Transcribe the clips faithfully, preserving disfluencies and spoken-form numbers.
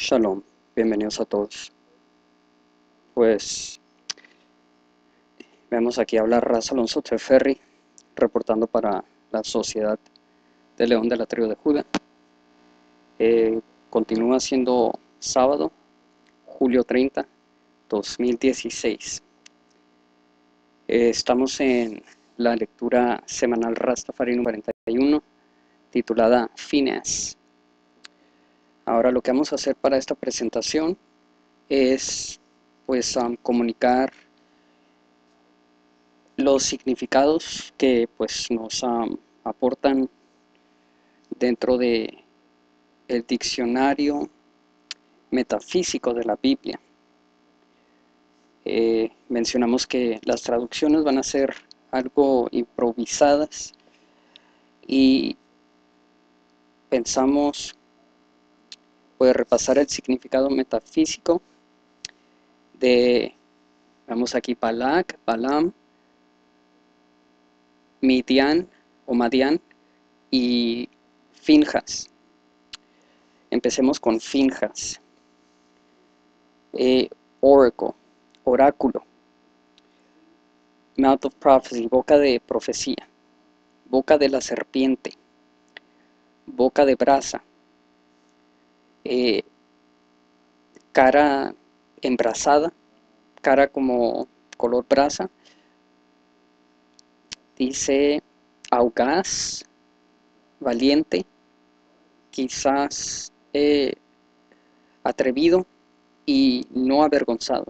Shalom, bienvenidos a todos. Pues vemos aquí hablar Raz Alonso Teferri, reportando para la Sociedad de León de la Tribu de Judá. Eh, continúa siendo sábado, julio treinta, dos mil dieciséis. Eh, estamos en la lectura semanal Rastafari número cuarenta y uno, titulada Phineas. Ahora lo que vamos a hacer para esta presentación es pues um, comunicar los significados que pues nos um, aportan dentro de el diccionario metafísico de la Biblia. Eh, mencionamos que las traducciones van a ser algo improvisadas y pensamos pues repasar el significado metafísico de, vemos aquí, Balak, Balaam, Midian o Madian y Finjas. Empecemos con Finjas. Eh, oracle, oráculo. Mouth of prophecy, boca de profecía. Boca de la serpiente. Boca de brasa. Eh, cara embrasada. Cara como color brasa. Dice audaz, valiente, quizás eh, atrevido y no avergonzado.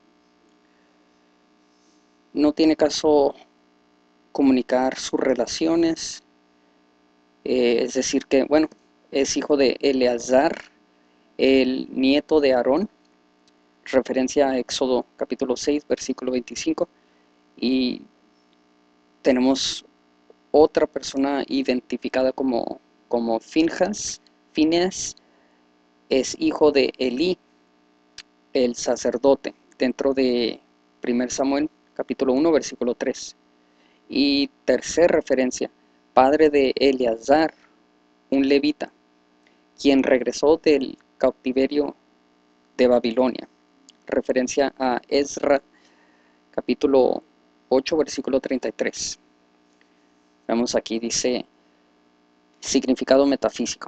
No tiene caso comunicar sus relaciones, eh, es decir que, bueno, es hijo de Eleazar, el nieto de Aarón, referencia a Éxodo capítulo seis, versículo veinticinco, y tenemos otra persona identificada como, como Finjas. Phineas es hijo de Elí, el sacerdote, dentro de primer Samuel capítulo uno, versículo tres. Y tercera referencia, padre de Eleazar, un levita, quien regresó del cautiverio de Babilonia, referencia a Ezra capítulo ocho, versículo treinta y tres. Vemos aquí, dice, significado metafísico.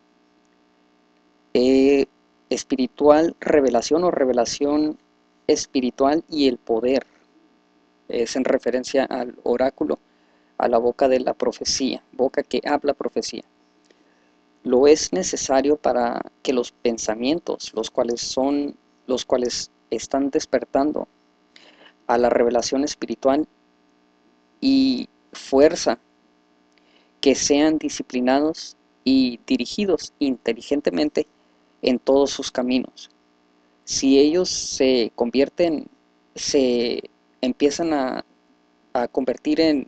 Eh, espiritual revelación o revelación espiritual y el poder. Es en referencia al oráculo, a la boca de la profecía, boca que habla profecía. Lo es necesario para que los pensamientos, los cuales son, los cuales están despertando a la revelación espiritual y fuerza, que sean disciplinados y dirigidos inteligentemente en todos sus caminos. Si ellos se convierten, se empiezan a, a convertir en,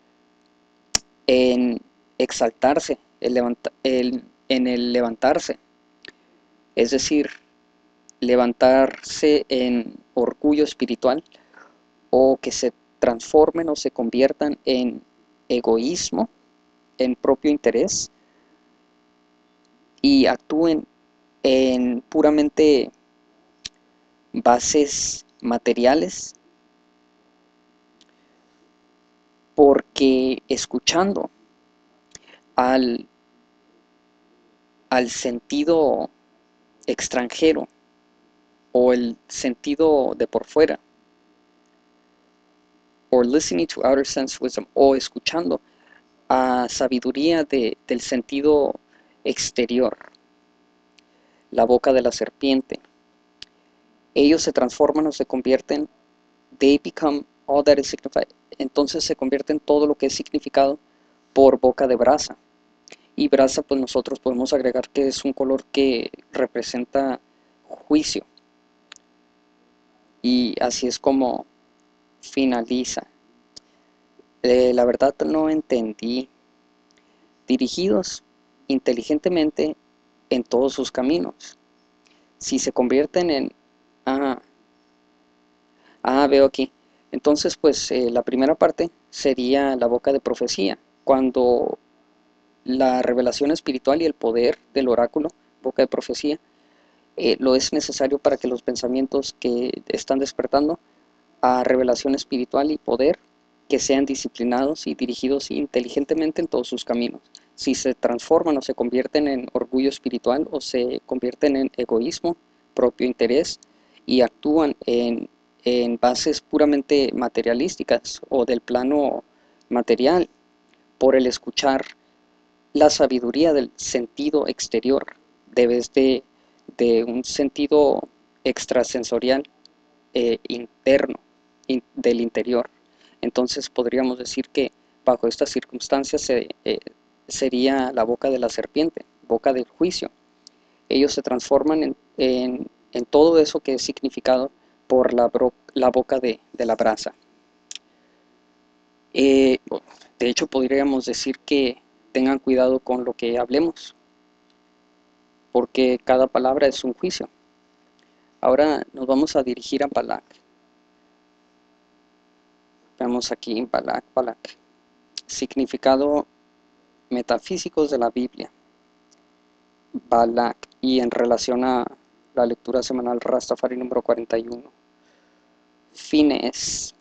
en exaltarse, el levanta, el, en el levantarse, es decir, levantarse en orgullo espiritual, o que se transformen o se conviertan en egoísmo, en propio interés, y actúen en puramente bases materiales, porque escuchando al, al sentido extranjero o el sentido de por fuera, or listening to outer sense wisdom, o escuchando a sabiduría de, del sentido exterior, la boca de la serpiente, ellos se transforman o se convierten, they become all that is signified, entonces se convierte en todo lo que es significado por boca de brasa. Y brasa, pues nosotros podemos agregar que es un color que representa juicio. Y así es como finaliza. Eh, la verdad no entendí. Dirigidos inteligentemente en todos sus caminos. Si se convierten en... Ah, ah veo aquí. Entonces, pues eh, la primera parte sería la boca de profecía. Cuando la revelación espiritual y el poder del oráculo, boca de profecía, eh, lo es necesario para que los pensamientos que están despertando a revelación espiritual y poder, que sean disciplinados y dirigidos inteligentemente en todos sus caminos. Si se transforman o se convierten en orgullo espiritual o se convierten en egoísmo, propio interés, y actúan en, en bases puramente materialísticas o del plano material, por el escuchar la sabiduría del sentido exterior, debes de, de un sentido extrasensorial eh, interno, in, del interior. Entonces podríamos decir que bajo estas circunstancias se, eh, sería la boca de la serpiente, boca del juicio. Ellos se transforman en, en, en todo eso que es significado por la, bro, la boca de, de la brasa. Eh, de hecho, podríamos decir que tengan cuidado con lo que hablemos, porque cada palabra es un juicio. Ahora nos vamos a dirigir a Balac. Veamos aquí Balac, Balac. Significado metafísicos de la Biblia. Balac, y en relación a la lectura semanal Rastafari número cuarenta y uno. Fines.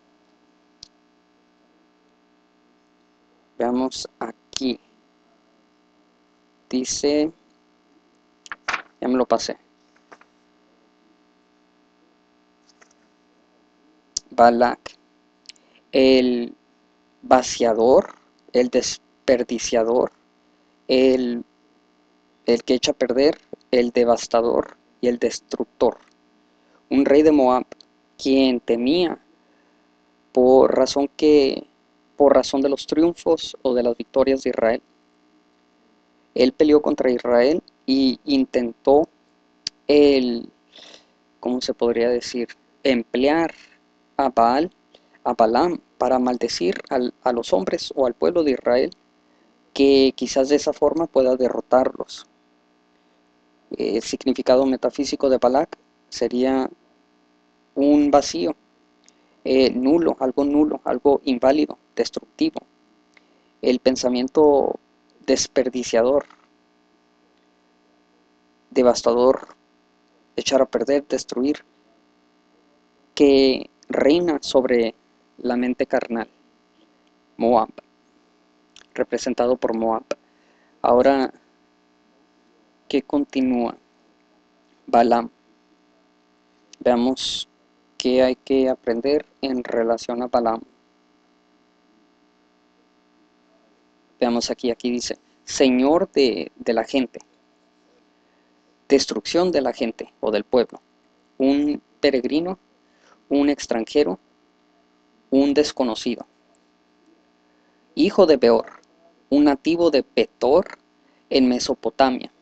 Veamos aquí. Dice, ya me lo pasé. Balac, el vaciador, el desperdiciador, el, el que echa a perder, el devastador y el destructor. Un rey de Moab, quien temía por razón que por razón de los triunfos o de las victorias de Israel. Él peleó contra Israel y intentó el, ¿cómo se podría decir? Emplear a Baal, a Balaam, para maldecir al, a los hombres o al pueblo de Israel, que quizás de esa forma pueda derrotarlos. El significado metafísico de Balac sería un vacío, eh, nulo, algo nulo, algo inválido, destructivo. El pensamiento desperdiciador, devastador, echar a perder, destruir, que reina sobre la mente carnal. Moab, representado por Moab. Ahora, ¿qué continúa? Balaam. Veamos qué hay que aprender en relación a Balaam. Veamos aquí, aquí dice, Señor de, de la gente, destrucción de la gente o del pueblo, un peregrino, un extranjero, un desconocido. Hijo de Beor, un nativo de Petor en Mesopotamia.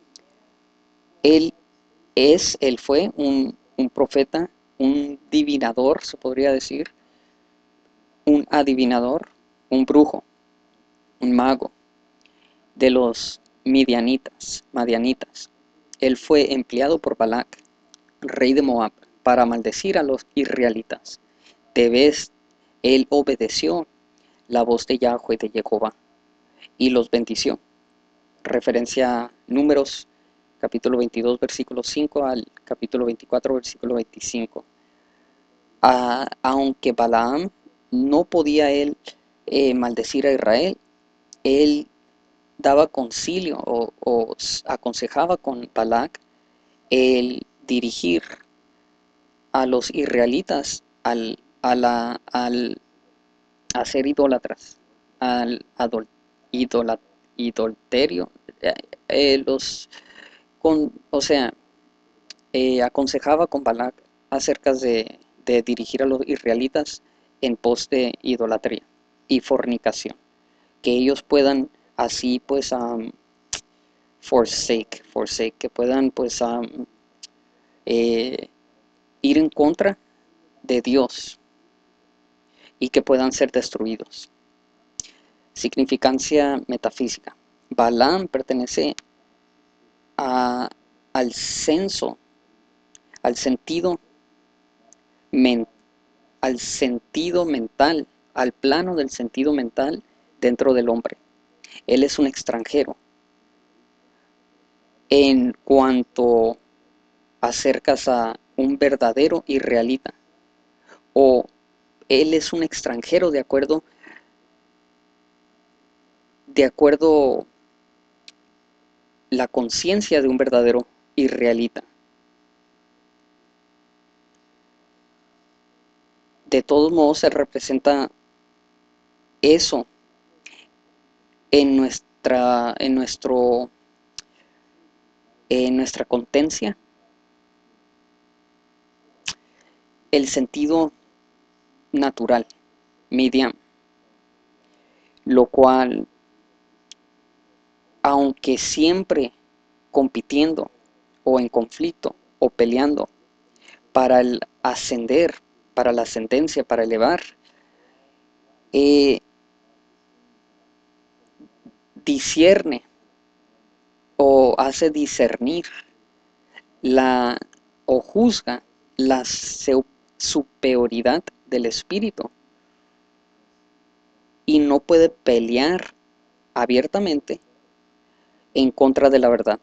Él es, él fue un, un profeta, un divinador, se podría decir, un adivinador, un brujo, un mago, de los midianitas, madianitas. Él fue empleado por Balac, rey de Moab, para maldecir a los israelitas. De vez él obedeció la voz de Yahweh de Jehová y los bendició. Referencia a Números, capítulo veintidós, versículo cinco al capítulo veinticuatro, versículo veinticinco. A, aunque Balaam no podía él eh, maldecir a Israel, él daba concilio o, o aconsejaba con Balac el dirigir a los israelitas al, a la, al a ser idólatras, al adol, idolat, idolterio, eh, eh, los, con, o sea, eh, aconsejaba con Balac acerca de, de dirigir a los israelitas en pos de idolatría y fornicación, que ellos puedan así pues um, forsake, forsake, que puedan pues um, eh, ir en contra de Dios y que puedan ser destruidos. Significancia metafísica. Balaam pertenece a, al senso, al sentido, men, al sentido mental, al plano del sentido mental dentro del hombre. Él es un extranjero. En cuanto acercas a un verdadero israelita, o él es un extranjero de acuerdo, de acuerdo la conciencia de un verdadero israelita. De todos modos se representa eso en nuestra, en nuestro, en nuestra contencia, el sentido natural, Midian, lo cual, aunque siempre compitiendo o en conflicto o peleando para el ascender, para la ascendencia, para elevar, eh, discierne o hace discernir la o juzga la superioridad del espíritu y no puede pelear abiertamente en contra de la verdad.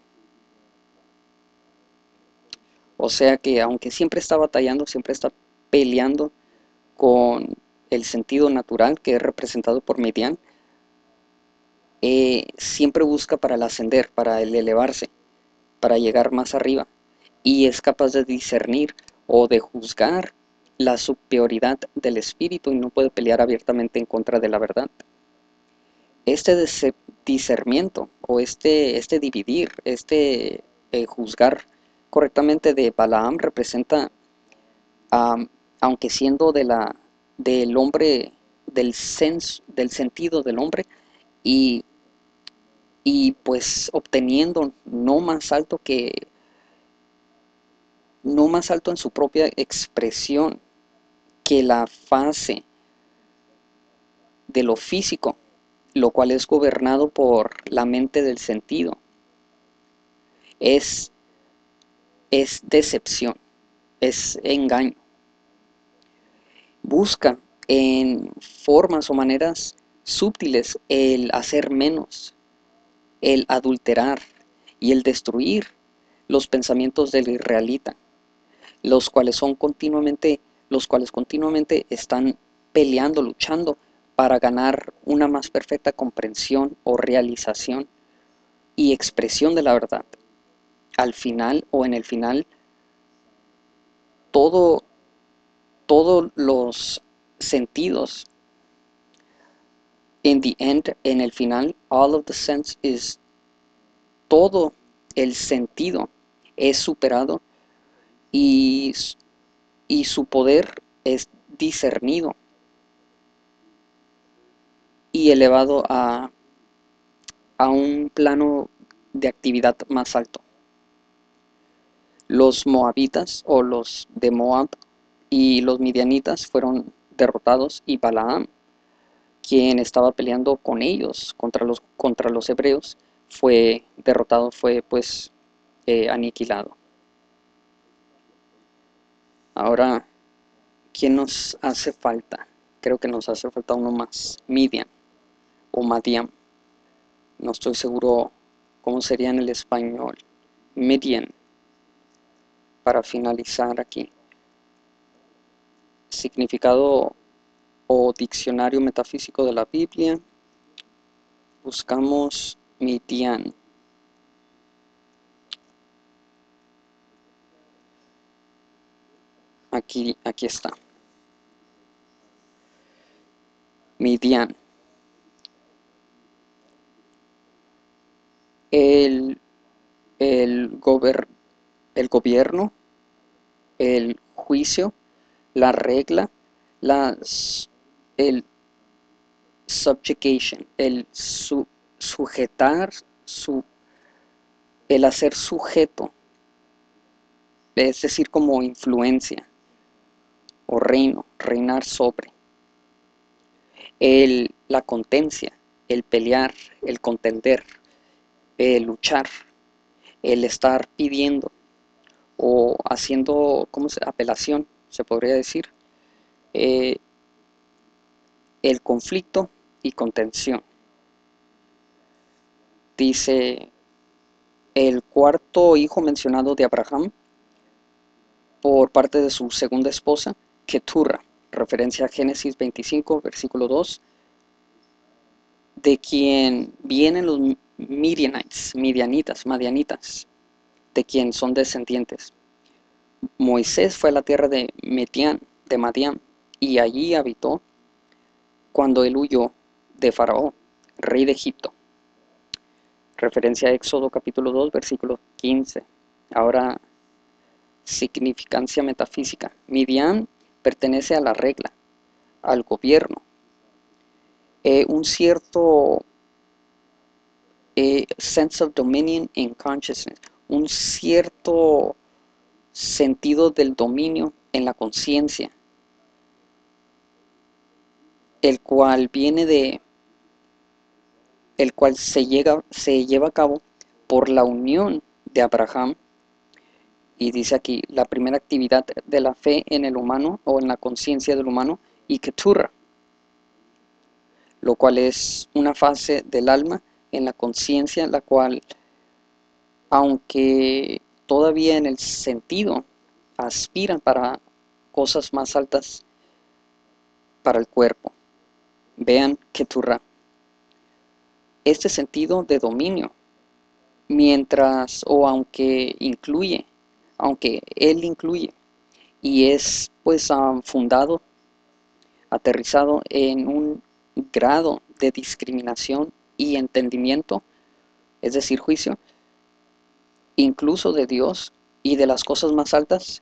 O sea que aunque siempre está batallando, siempre está peleando con el sentido natural que es representado por Midian, eh, siempre busca para el ascender, para el elevarse, para llegar más arriba, y es capaz de discernir o de juzgar la superioridad del espíritu y no puede pelear abiertamente en contra de la verdad. Este discernimiento o este, este dividir, este eh, juzgar correctamente de Balaam representa, um, aunque siendo de la, del hombre, del, sens, del sentido del hombre, y, y pues obteniendo no más alto que, no más alto en su propia expresión que la fase de lo físico, lo cual es gobernado por la mente del sentido. Es, es decepción, es engaño. Busca en formas o maneras sutiles el hacer menos, el adulterar y el destruir los pensamientos del israelita, los cuales son continuamente, los cuales continuamente están peleando, luchando para ganar una más perfecta comprensión o realización y expresión de la verdad. Al final o en el final, todo, todos los sentidos, in the end, en el final, all of the sense is, todo el sentido es superado y, y su poder es discernido y elevado a, a un plano de actividad más alto. Los moabitas o los de Moab y los midianitas fueron derrotados y Balaam, quien estaba peleando con ellos contra los, contra los hebreos, fue derrotado, fue pues eh, aniquilado. Ahora, ¿quién nos hace falta? Creo que nos hace falta uno más, Midian o Madian. No estoy seguro cómo sería en el español. Midian. Para finalizar aquí. Significado o diccionario metafísico de la Biblia. Buscamos Midian. Aquí, aquí está. Midian. El, el, gober, el gobierno, el juicio, la regla, la, el subjugation, el su, sujetar, su, el hacer sujeto, es decir, como influencia o reino, reinar sobre. El, la contencia, el pelear, el contender, el luchar, el estar pidiendo o haciendo, ¿cómo se? Apelación, se podría decir, eh, el conflicto y contención. Dice, el cuarto hijo mencionado de Abraham por parte de su segunda esposa, Keturra, referencia a Génesis veinticinco, versículo dos, de quien vienen los Midianites, Midianitas, Madianitas, de quien son descendientes. Moisés fue a la tierra de Medián, de Madián, y allí habitó cuando él huyó de Faraón, rey de Egipto. Referencia a Éxodo capítulo dos, versículo quince. Ahora, significancia metafísica. Midian pertenece a la regla, al gobierno. Eh, un cierto eh, sense of dominion in consciousness, un cierto sentido del dominio en la conciencia, el cual viene de, el cual se, llega, se lleva a cabo por la unión de Abraham. Y dice aquí, la primera actividad de la fe en el humano o en la conciencia del humano, y Keturra, lo cual es una fase del alma en la conciencia, la cual, aunque todavía en el sentido, aspiran para cosas más altas para el cuerpo. Vean Keturra. Este sentido de dominio, mientras o aunque incluye, aunque él incluye, y es pues um, fundado, aterrizado en un grado de discriminación y entendimiento, es decir, juicio, incluso de Dios y de las cosas más altas,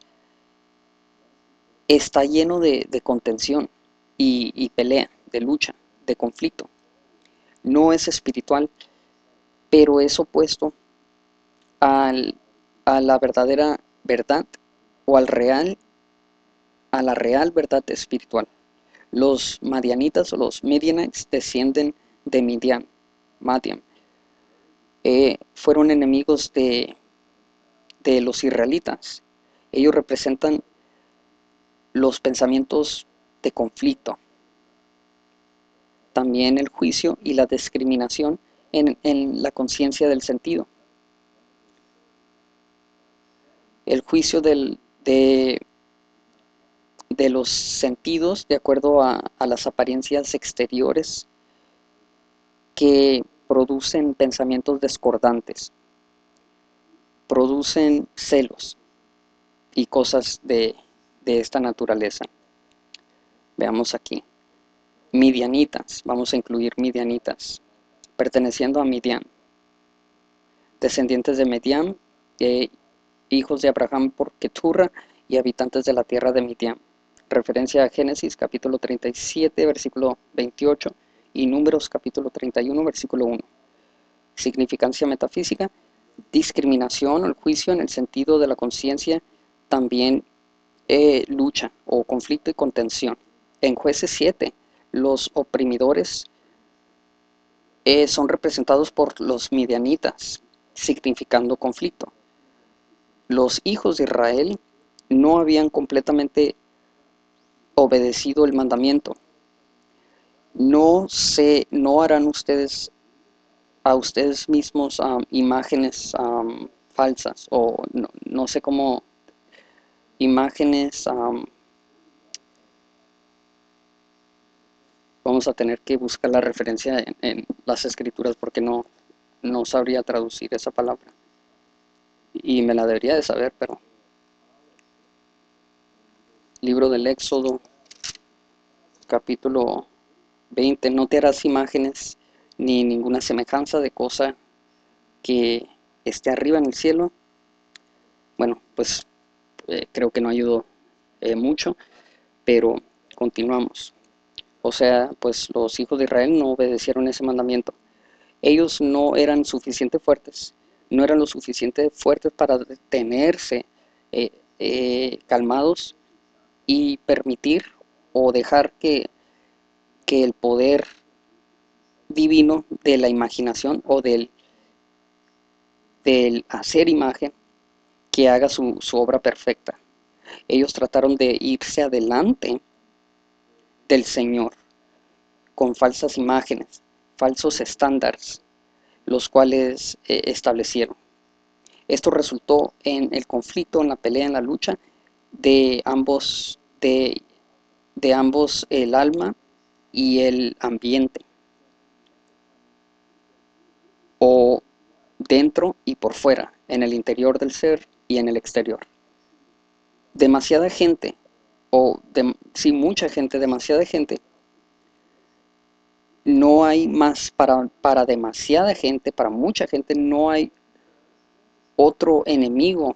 está lleno de, de contención y, y pelea, de lucha, de conflicto. No es espiritual, pero es opuesto al, a la verdadera verdad o al real, a la real verdad espiritual. Los madianitas o los Midianites descienden de Midian, Madian. Eh, fueron enemigos de, de los israelitas. Ellos representan los pensamientos de conflicto, también el juicio y la discriminación en, en la conciencia del sentido. El juicio del, de, de los sentidos de acuerdo a, a las apariencias exteriores que producen pensamientos discordantes, producen celos y cosas de, de esta naturaleza. Veamos aquí. Midianitas, vamos a incluir midianitas, perteneciendo a Midian, descendientes de Midian, eh, hijos de Abraham por Keturra y habitantes de la tierra de Midian. Referencia a Génesis capítulo treinta y siete, versículo veintiocho, y Números capítulo treinta y uno, versículo uno. Significancia metafísica, discriminación o el juicio en el sentido de la conciencia, también eh, lucha o conflicto y contención. En Jueces siete, los oprimidores eh, son representados por los midianitas, significando conflicto. Los hijos de Israel no habían completamente obedecido el mandamiento. No se, no harán ustedes a ustedes mismos um, imágenes um, falsas, o no, no sé cómo, imágenes, um, vamos a tener que buscar la referencia en, en las escrituras porque no, no sabría traducir esa palabra. Y me la debería de saber, pero... Libro del Éxodo, capítulo veinte. No te harás imágenes ni ninguna semejanza de cosa que esté arriba en el cielo. Bueno, pues eh, creo que no ayudó eh, mucho, pero continuamos. O sea, pues los hijos de Israel no obedecieron ese mandamiento. Ellos no eran suficientemente fuertes, no eran lo suficiente fuertes para detenerse eh, eh, calmados y permitir o dejar que, que el poder divino de la imaginación o del, del hacer imagen que haga su, su obra perfecta. Ellos trataron de irse adelante del Señor con falsas imágenes, falsos estándares, los cuales eh, establecieron. Esto resultó en el conflicto, en la pelea, en la lucha de ambos, de, de ambos el alma y el ambiente, o dentro y por fuera, en el interior del ser y en el exterior. Demasiada gente, o de, sí, mucha gente, demasiada gente, no hay más para, para demasiada gente, para mucha gente, no hay otro enemigo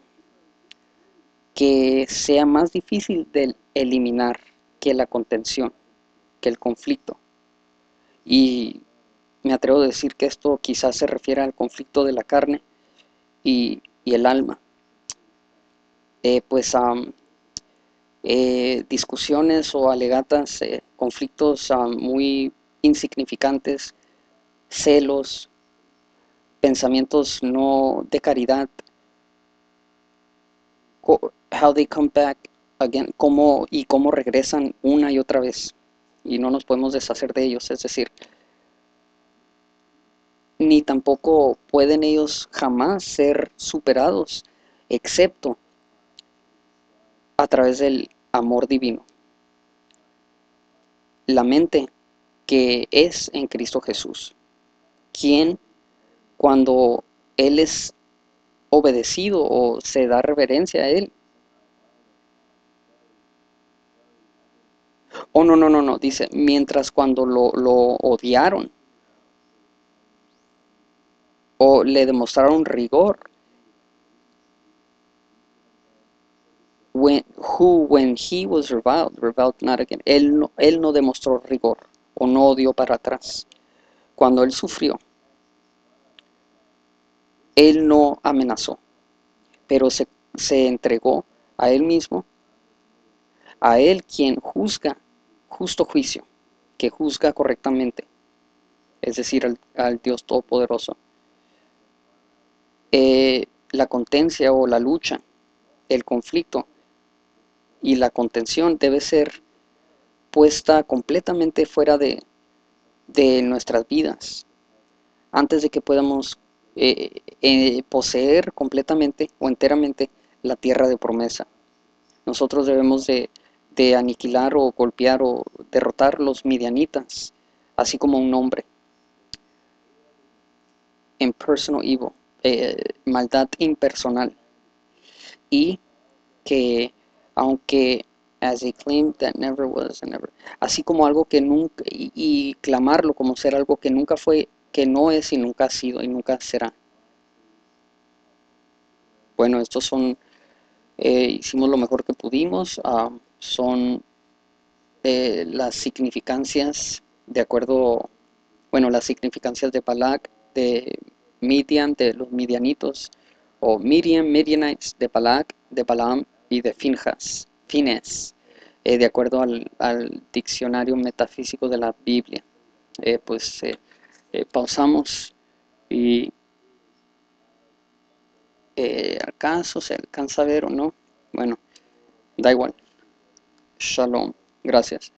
que sea más difícil de eliminar que la contención, que el conflicto. Y me atrevo a decir que esto quizás se refiere al conflicto de la carne y, y el alma. Eh, pues um, eh, discusiones o alegatas, eh, conflictos um, muy insignificantes, celos, pensamientos no de caridad, how they come back again, cómo y cómo regresan una y otra vez y no nos podemos deshacer de ellos, es decir, ni tampoco pueden ellos jamás ser superados, excepto a través del amor divino, la mente que es en Cristo Jesús, quien cuando Él es obedecido o se da reverencia a Él. Oh, no, no, no, no, dice, mientras cuando lo, lo odiaron o le demostraron rigor, when, who when he was reviled, reviled not again, él no, él no demostró rigor o no dio para atrás. Cuando él sufrió, él no amenazó, pero se, se entregó a él mismo, a él quien juzga justo juicio, que juzga correctamente, es decir, al, al Dios Todopoderoso. Eh, la contencia o la lucha, el conflicto y la contención debe ser puesta completamente fuera de, de nuestras vidas antes de que podamos eh, eh, poseer completamente o enteramente la tierra de promesa. Nosotros debemos de, de aniquilar o golpear o derrotar los midianitas, así como un hombre. Impersonal evil, eh, maldad impersonal. Y que aunque as a claim that never was and never, así como algo que nunca, y, y clamarlo como ser algo que nunca fue, que no es y nunca ha sido y nunca será. Bueno, estos son, eh, hicimos lo mejor que pudimos, uh, son eh, las significancias de acuerdo, bueno, las significancias de Balak, de Midian, de los midianitos, o Midian, Midianites, de Balak, de Balaam y de Finjas, Fines, eh, de acuerdo al, al, diccionario metafísico de la Biblia. Eh, pues eh, eh, pausamos y eh, ¿acaso se alcanza a ver o no? Bueno, da igual. Shalom. Gracias.